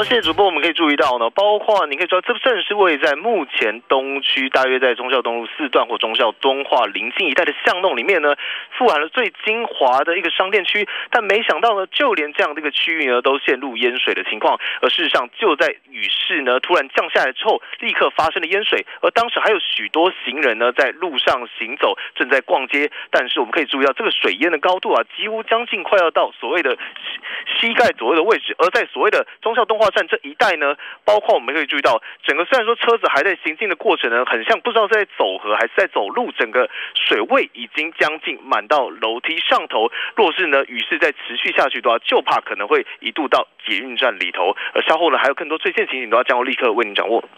好，谢谢主播。我们可以注意到呢，包括你可以说，这正是位在目前东区，大约在忠孝东路4段或忠孝敦化临近一带的巷弄里面呢，富含了最精华的一个商店区。但没想到呢，就连这样的一个区域呢，都陷入淹水的情况。而事实上，就在雨势呢突然降下来之后，立刻发生了淹水。而当时还有许多行人呢在路上行走，正在逛街。但是我们可以注意到，这个水淹的高度啊，几乎将近快要到所谓的膝盖左右的位置。而在所谓的忠孝敦化站这一带呢，包括我们可以注意到，整个虽然说车子还在行进的过程呢，很像不知道是在走河还是在走路，整个水位已经将近满到楼梯上头。若是呢雨势再持续下去的话，就怕可能会一度到捷运站里头。而稍后呢还有更多最新情形都要将会立刻为您掌握。